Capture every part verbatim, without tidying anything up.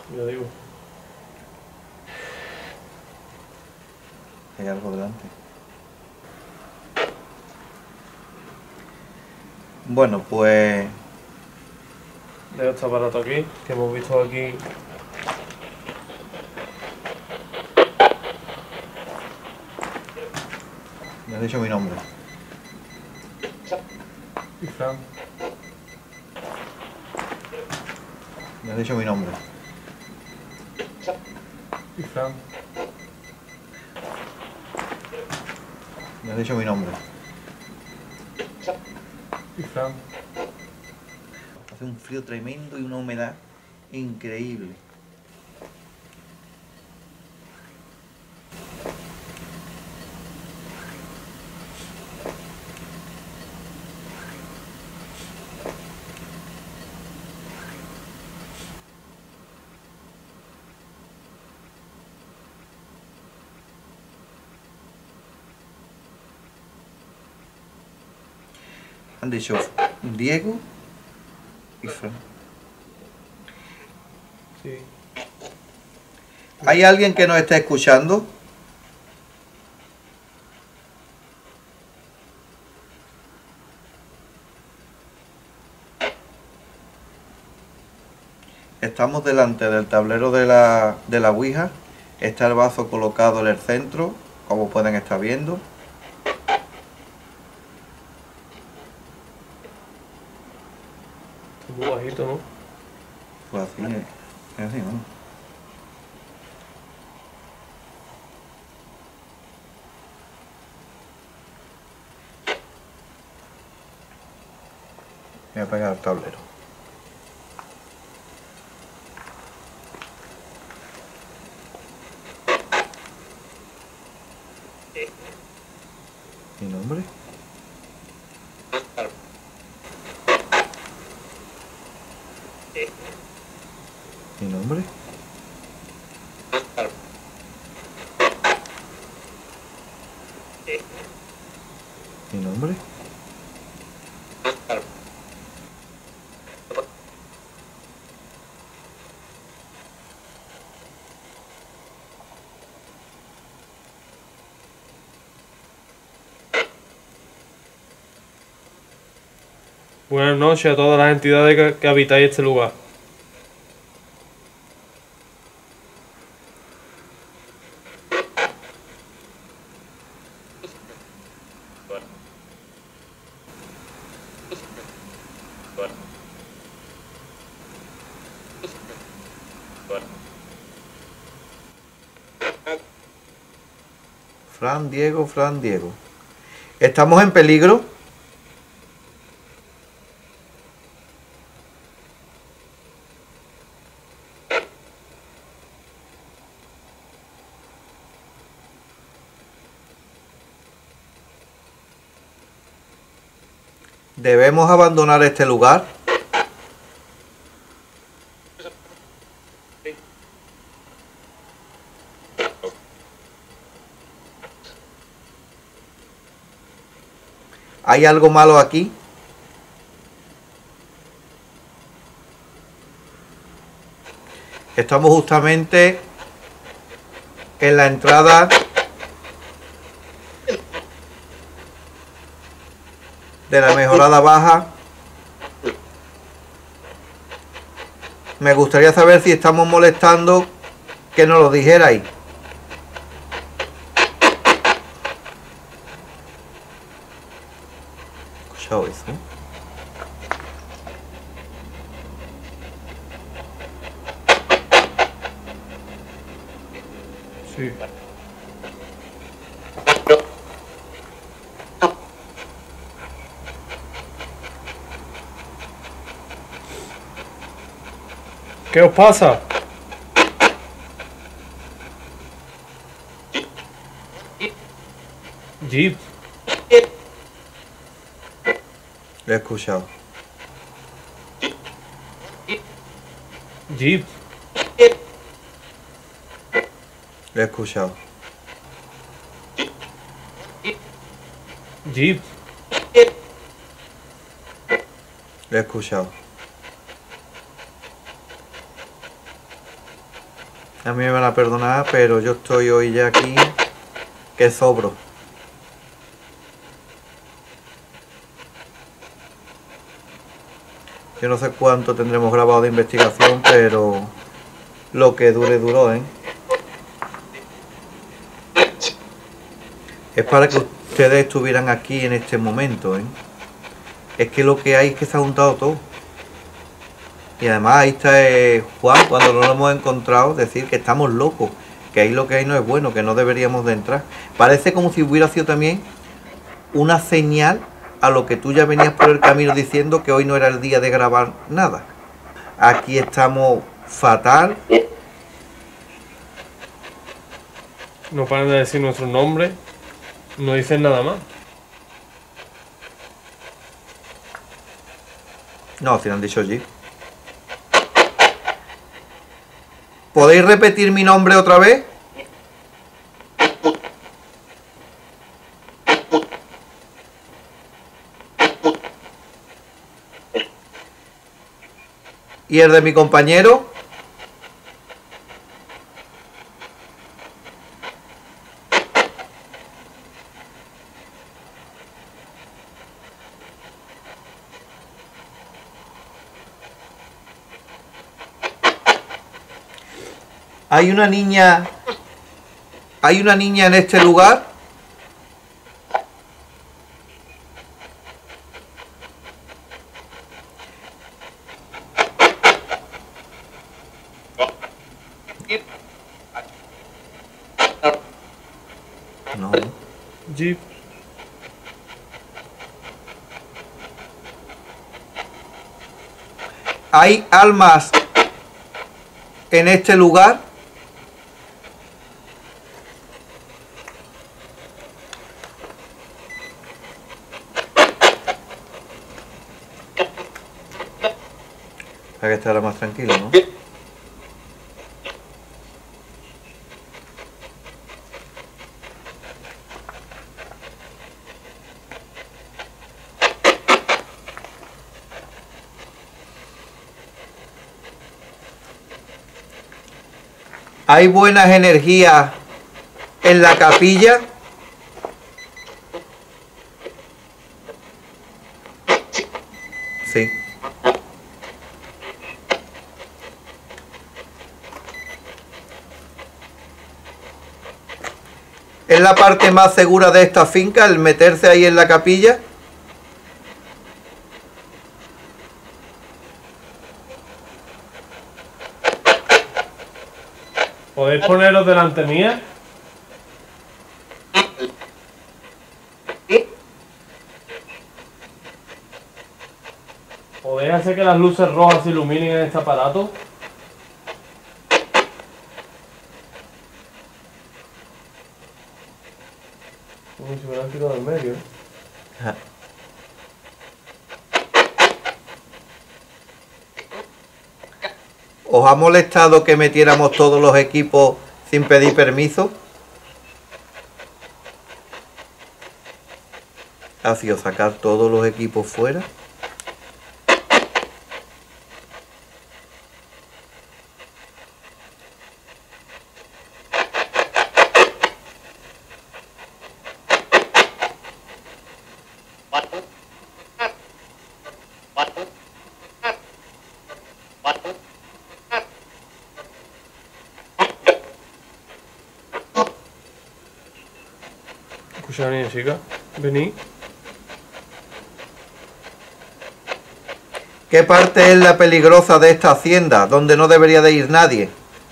Yo digo. Hay algo delante. Bueno, pues... Dejo este aparato aquí, que hemos visto aquí. Me has dicho mi nombre. Y Fran. Me has dicho mi nombre. Y Fran. Me has dicho mi nombre. Y Fran. Hace un frío tremendo y una humedad increíble. Han dicho Diego y Fran. Sí. ¿Hay alguien que nos esté escuchando? Estamos delante del tablero de la, de la Ouija. Está el vaso colocado en el centro, como pueden estar viendo. Está muy bajito, ¿no? Pues así es, es así, ¿no? Voy a pegar el tablero. ¿Mi nombre? ¿Mi nombre? ¿Mi nombre? Buenas noches a todas las entidades que, que habitáis este lugar. Fran Diego, Fran Diego. ¿Estamos en peligro? ¿Debemos abandonar este lugar? ¿Hay algo malo aquí? Estamos justamente en la entrada de la mejorada baja. Me gustaría saber si estamos molestando, que nos lo dijerais. ¿Escuchado eso? Sí. ¿Qué os pasa? Jeep. Lo he escuchado. Jeep. Lo he escuchado. Jeep. Lo he escuchado. A mí me van a perdonar, pero yo estoy hoy ya aquí que sobro. Yo no sé cuánto tendremos grabado de investigación, pero lo que dure, duró, ¿eh? Es para que ustedes estuvieran aquí en este momento, ¿eh? Es que lo que hay es que se ha juntado todo. Y además ahí está eh, Juan, cuando no lo hemos encontrado, decir que estamos locos, que ahí lo que hay no es bueno, que no deberíamos de entrar. Parece como si hubiera sido también una señal a lo que tú ya venías por el camino diciendo, que hoy no era el día de grabar nada. Aquí estamos fatal. No paran de decir nuestro nombre, no dicen nada más. No, si no han dicho allí. ¿Podéis repetir mi nombre otra vez? ¿Y el de mi compañero? Hay una niña... ¿Hay una niña en este lugar? No. Jeep. ¿Hay almas en este lugar? Para que estará más tranquilo, ¿no? ¿Hay buenas energías en la capilla? Sí. ¿Es la parte más segura de esta finca el meterse ahí en la capilla? ¿Podéis poneros delante mía? ¿Podéis hacer que las luces rojas se iluminen en este aparato? Como si me lo han quitado del medio. Ajá. ¿Os ha molestado que metiéramos todos los equipos sin pedir permiso? ¿Ha sido sacar todos los equipos fuera? Escucha, niña chica, vení. ¿Qué parte es la peligrosa de esta hacienda, donde no debería de ir nadie?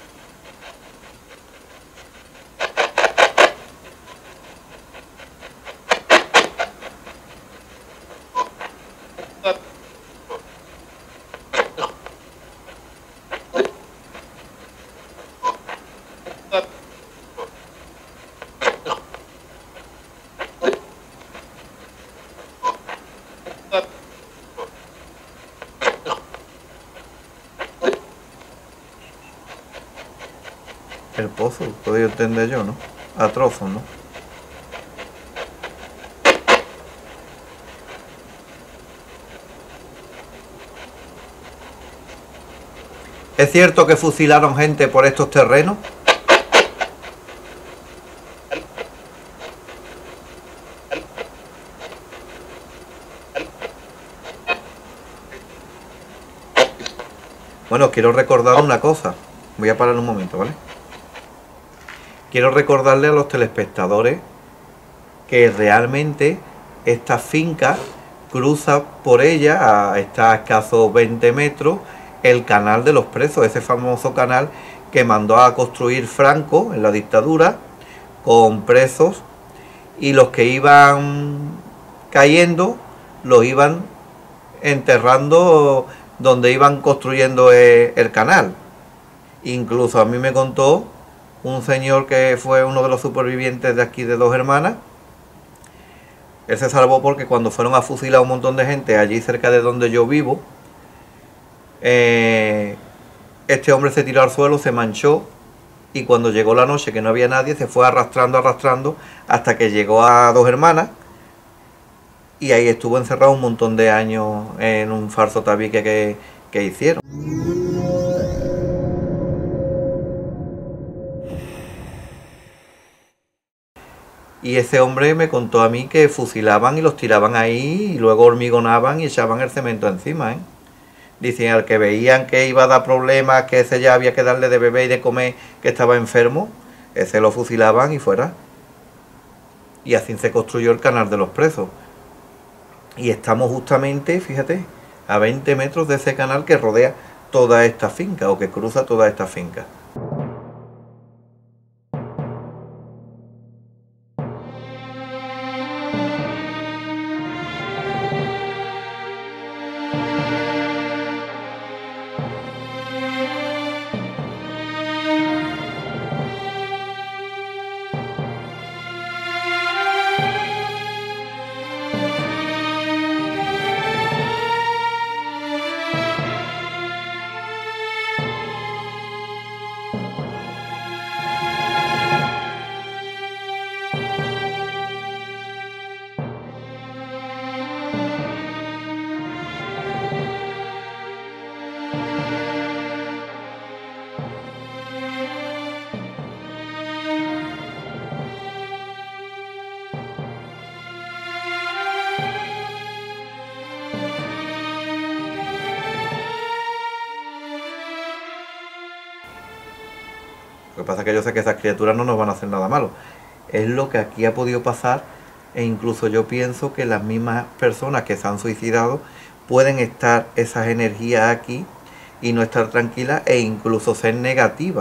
El pozo, puedo entender yo, ¿no? A trozos, ¿no? ¿Es cierto que fusilaron gente por estos terrenos? Bueno, quiero recordar una cosa. Voy a parar un momento, ¿vale? Quiero recordarle a los telespectadores que realmente esta finca cruza por ella, a, está a escasos veinte metros, el canal de los presos, ese famoso canal que mandó a construir Franco en la dictadura, con presos, y los que iban cayendo los iban enterrando donde iban construyendo el, el canal. Incluso a mí me contó un señor que fue uno de los supervivientes de aquí de Dos Hermanas. Él se salvó porque cuando fueron a fusilar a un montón de gente allí cerca de donde yo vivo, eh, este hombre se tiró al suelo, se manchó, y cuando llegó la noche que no había nadie, se fue arrastrando, arrastrando, hasta que llegó a Dos Hermanas, y ahí estuvo encerrado un montón de años en un falso tabique que, que hicieron. Y ese hombre me contó a mí que fusilaban y los tiraban ahí, y luego hormigonaban y echaban el cemento encima, ¿eh? Dicen, al que veían que iba a dar problemas, que ese ya había que darle de beber y de comer, que estaba enfermo, ese lo fusilaban y fuera. Y así se construyó el canal de los presos. Y estamos justamente, fíjate, a veinte metros de ese canal que rodea toda esta finca, o que cruza toda esta finca. Lo que pasa es que yo sé que esas criaturas no nos van a hacer nada malo. Es lo que aquí ha podido pasar, e incluso yo pienso que las mismas personas que se han suicidado pueden estar esas energías aquí y no estar tranquilas, e incluso ser negativas.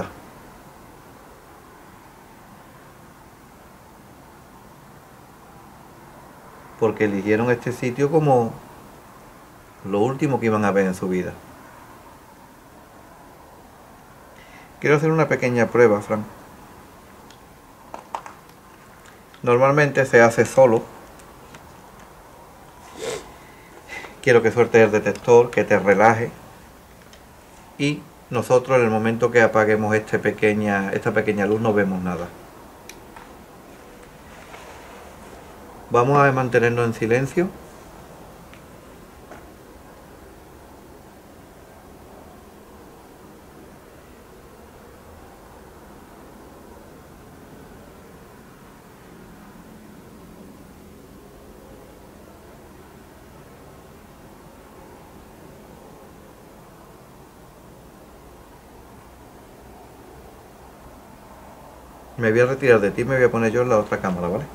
Porque eligieron este sitio como lo último que iban a ver en su vida. Quiero hacer una pequeña prueba, Frank. Normalmente se hace solo. Quiero que sueltes el detector, que te relaje. Y nosotros en el momento que apaguemos este pequeña, esta pequeña luz no vemos nada. Vamos a mantenernos en silencio. Me voy a retirar de ti, me voy a poner yo en la otra cámara, ¿vale?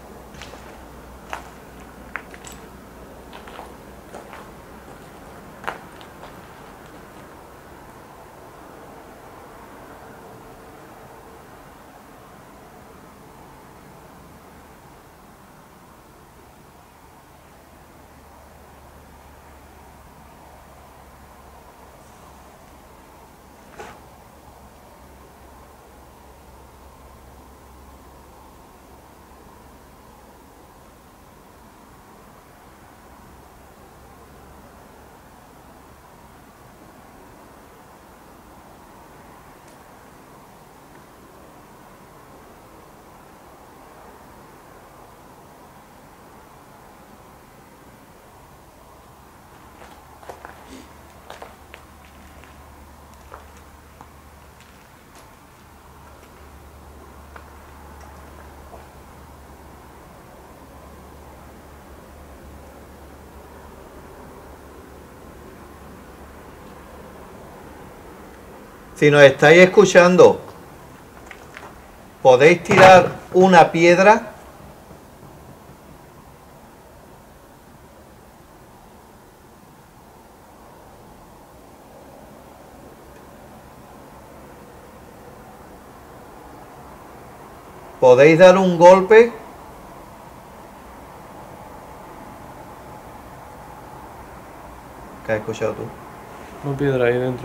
Si nos estáis escuchando, podéis tirar una piedra. Podéis dar un golpe. ¿Qué has escuchado tú? Una piedra ahí dentro.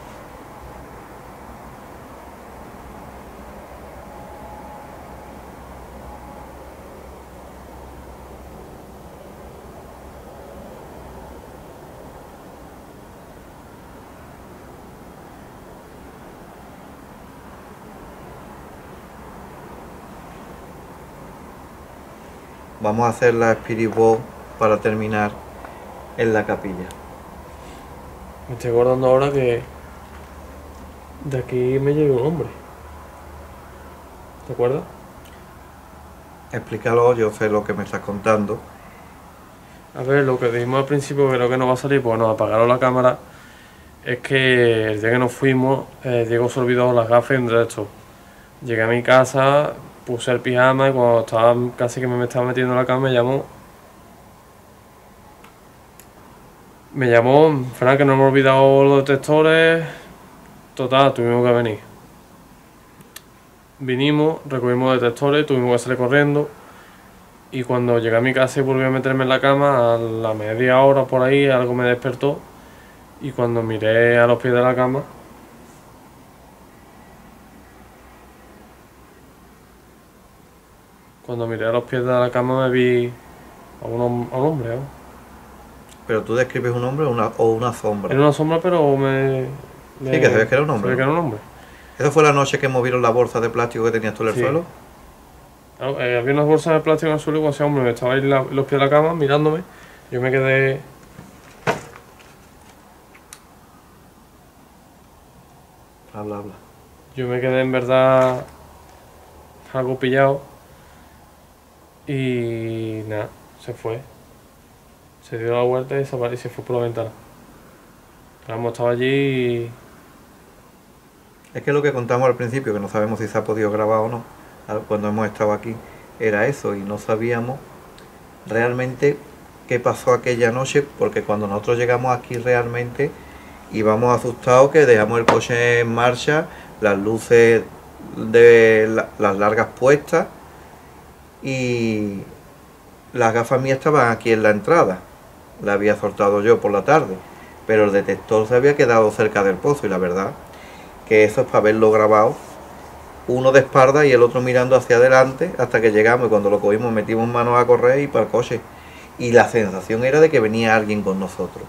Vamos a hacer la Spirit Box para terminar en la capilla. Me estoy acordando ahora que de aquí me llegó un hombre. ¿Te acuerdas? Explícalo, yo sé lo que me estás contando. A ver, lo que dijimos al principio, creo que no va a salir porque nos apagaron la cámara. Es que el día que nos fuimos, eh, Diego se olvidó las gafas y un esto. Llegué a mi casa, puse el pijama y cuando estaba casi que me estaba metiendo en la cama me llamó. Me llamó, Fran, que no hemos olvidado los detectores. Total, tuvimos que venir. Vinimos, recogimos detectores, tuvimos que salir corriendo. Y cuando llegué a mi casa y volví a meterme en la cama, a la media hora por ahí, algo me despertó. Y cuando miré a los pies de la cama, cuando miré a los pies de la cama me vi a un, hom- a un hombre, ¿no? Pero tú describes un hombre o una, o una sombra. Era una sombra, pero me... me Sí, que se ve que era un se hombre. ve que era un hombre. ¿Eso fue la noche que movieron la bolsa de plástico que tenías tú en el Sí. suelo? Ah, eh, había unas bolsas de plástico en el suelo y cuando ese hombre me estaba ahí en la- en los pies de la cama mirándome, yo me quedé... Habla, habla. Yo me quedé en verdad algo pillado y nada, se fue. Se dio la vuelta y desapare- y se fue por la ventana. Vamos, estaba allí y... Es que lo que contamos al principio, que no sabemos si se ha podido grabar o no, al- cuando hemos estado aquí, era eso, y no sabíamos realmente qué pasó aquella noche, porque cuando nosotros llegamos aquí realmente íbamos asustados, que dejamos el coche en marcha, las luces de la- las largas puestas, y las gafas mías estaban aquí en la entrada, la había soltado yo por la tarde, pero el detector se había quedado cerca del pozo, y la verdad que eso es para haberlo grabado, uno de espalda y el otro mirando hacia adelante hasta que llegamos, y cuando lo cogimos metimos manos a correr y para el coche, y la sensación era de que venía alguien con nosotros.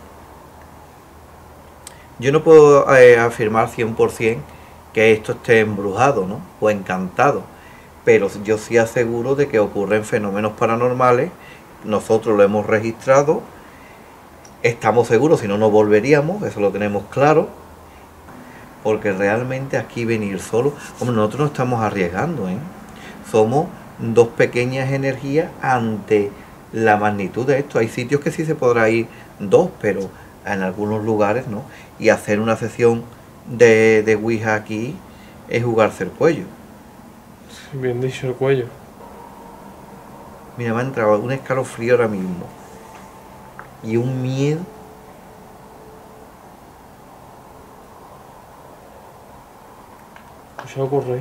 Yo no puedo eh, afirmar cien por cien que esto esté embrujado, ¿no? O encantado, pero yo sí aseguro de que ocurren fenómenos paranormales, nosotros lo hemos registrado, estamos seguros, si no, no volveríamos, eso lo tenemos claro. Porque realmente aquí venir solo, hombre, nosotros no estamos arriesgando, ¿eh? Somos dos pequeñas energías ante la magnitud de esto. Hay sitios que sí se podrá ir dos, pero en algunos lugares no. Y hacer una sesión de, de Ouija aquí es jugarse el cuello. Bien dicho, el cuello. Mira, me ha entrado un escalofrío ahora mismo. Y un miedo. Se ocurre.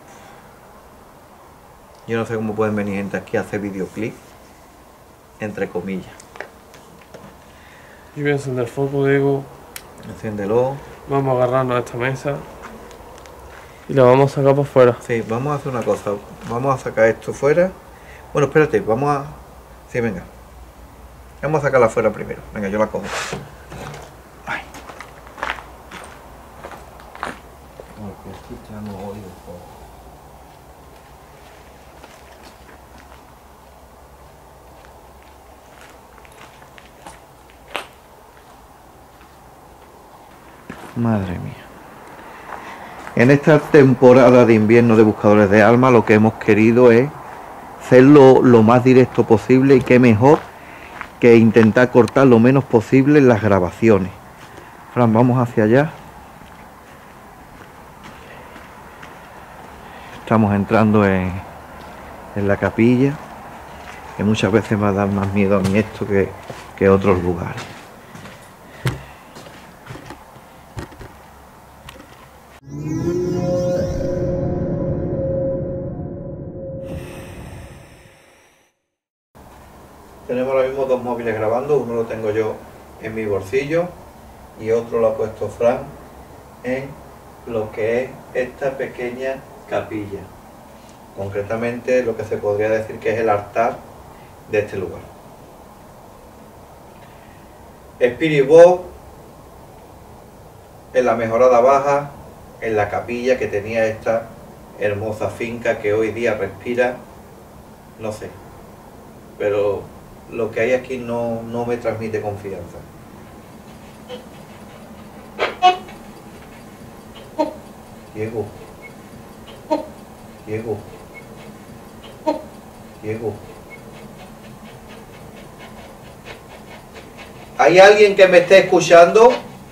Yo no sé cómo pueden venir gente aquí a hacer videoclip, entre comillas. Yo voy a encender el foco, digo, Enciéndelo. vamos a agarrarnos a esta mesa y la vamos a sacar para afuera. Sí, vamos a hacer una cosa. Vamos a sacar esto fuera. Bueno, espérate, vamos a... Sí, venga. Vamos a sacarla fuera primero. Venga, yo la cojo. Ay. Porque aquí ya no oigo. Madre mía. En esta temporada de invierno de Buscadores de Almas lo que hemos querido es hacerlo lo más directo posible, y qué mejor que intentar cortar lo menos posible las grabaciones. Fran, vamos hacia allá. estamos entrando en, en la capilla, que muchas veces me da más miedo a mí esto que, que otros lugares. Tenemos ahora mismo dos móviles grabando, uno lo tengo yo en mi bolsillo y otro lo ha puesto Fran en lo que es esta pequeña capilla, concretamente lo que se podría decir que es el altar de este lugar. Spirit Box en la Mejorada Baja, en la capilla que tenía esta hermosa finca que hoy día respira, no sé, pero lo que hay aquí no, no me transmite confianza. Diego, Diego, Diego. ¿Hay alguien que me esté escuchando?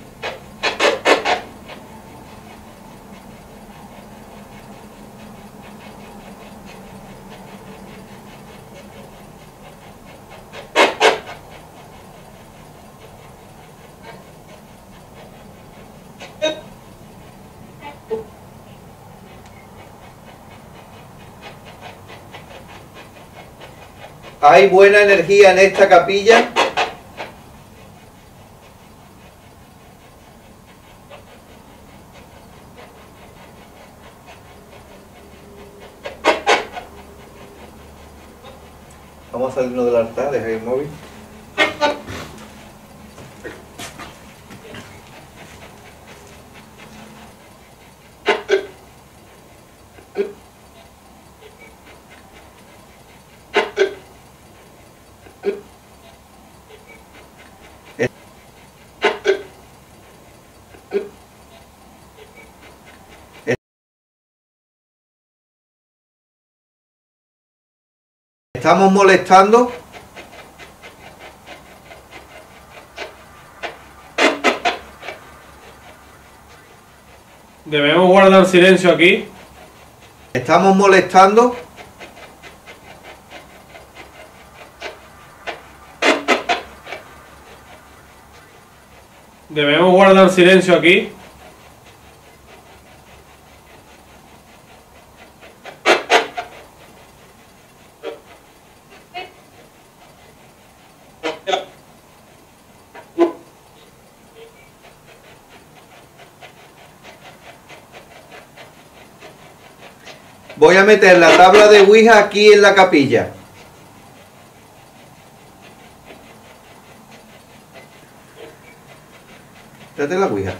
¿Hay buena energía en esta capilla? Vamos a salirnos del altar, deja el móvil. ¿Estamos molestando? Debemos guardar silencio aquí. ¿Estamos molestando? Debemos guardar silencio aquí. Voy a meter la tabla de Ouija aquí en la capilla. Trate la Ouija.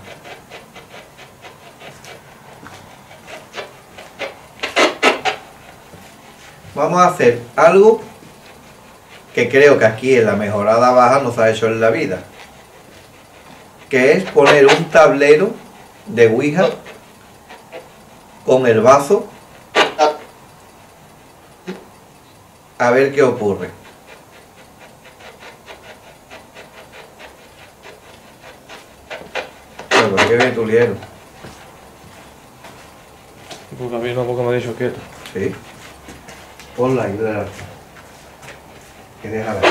Vamos a hacer algo que creo que aquí en la Mejorada Baja no se ha hecho en la vida, que es poner un tablero de Ouija con el vaso a ver qué ocurre. Bueno, qué bien tulieron. Porque a mí una poco me ha dicho que... Sí. Ponla ahí, de que déjala.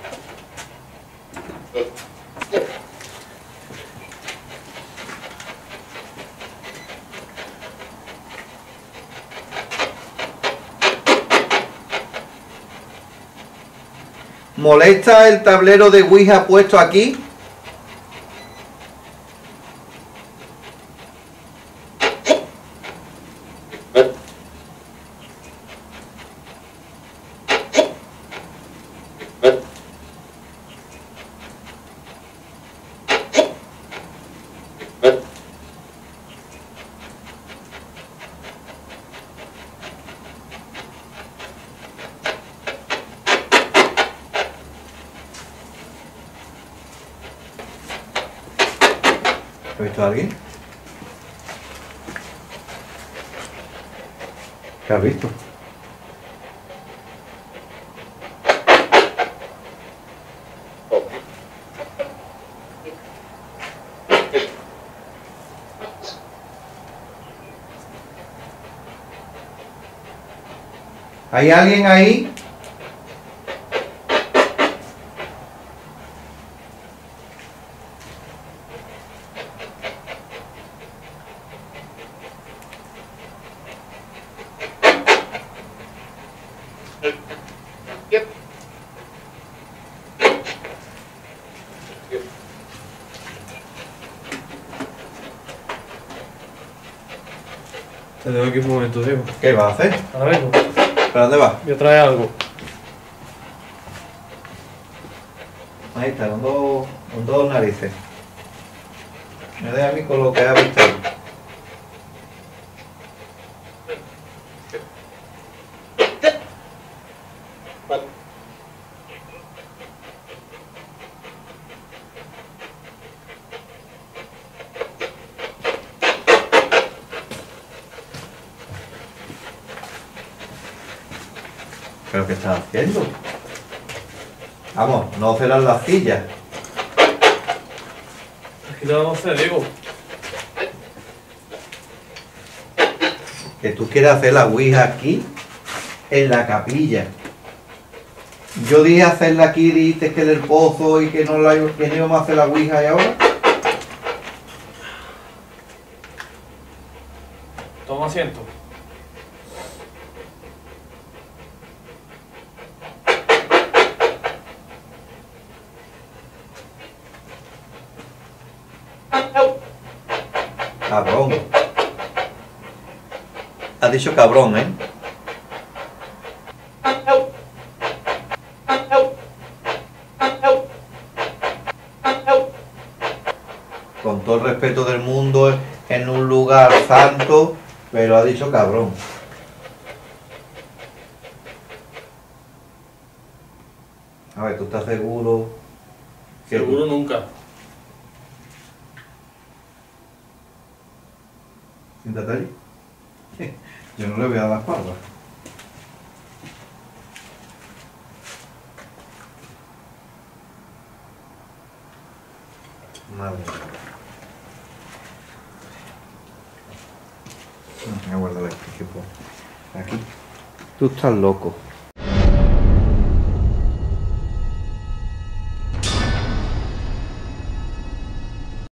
¿Molesta el tablero de Ouija puesto aquí? ¿Has visto a alguien? ¿Qué has visto? ¿Hay alguien ahí? Te dejo aquí un momento, Diego. ¿Qué vas a hacer? Ahora vengo. ¿Para dónde vas? Voy a traer algo. Ahí está, con dos, con dos narices. Me deja a mí con lo que ha visto. ¿Pero qué estás haciendo? Vamos, no cerrar las sillas. Aquí te vamos a hacer, Diego. Que tú quieres hacer la ouija aquí, en la capilla. Yo dije hacerla aquí, dijiste que en el pozo y que no, la, que no íbamos a hacer la ouija y ahora. Toma asiento. Cabrón. Has dicho cabrón, ¿eh? Con todo el respeto del mundo, en un lugar santo, pero ha dicho cabrón. A ver, ¿tú estás seguro? que- Seguro nunca. Siéntate ahí. Yo no le voy a dar la espalda. Madre mía. Voy a guardar aquí. Aquí. Tú estás loco.